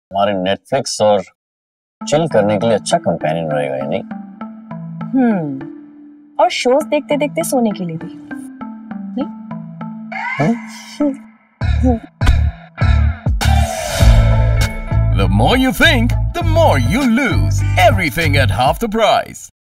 हमारे नेटफ्लिक्स और चिल करने के लिए अच्छा कंपेनियन रहेगा, या नहीं? और शोज देखते देखते सोने के लिए भी नहीं? The more you think, the more you lose. Everything at half the price.